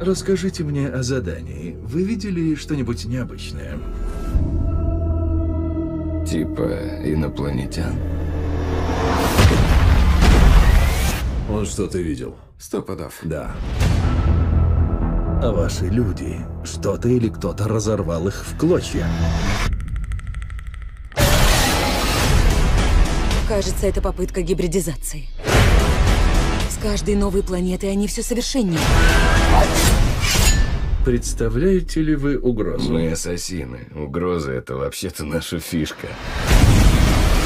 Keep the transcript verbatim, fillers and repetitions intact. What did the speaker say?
Расскажите мне о задании. Вы видели что-нибудь необычное? Типа инопланетян? Он что-то видел. Сто пудов. Да. А ваши люди, что-то или кто-то разорвал их в клочья. Кажется, это попытка гибридизации. С каждой новой планетой они все совершеннее. Представляете ли вы угрозу? Мы ассасины. Угроза — это вообще-то наша фишка.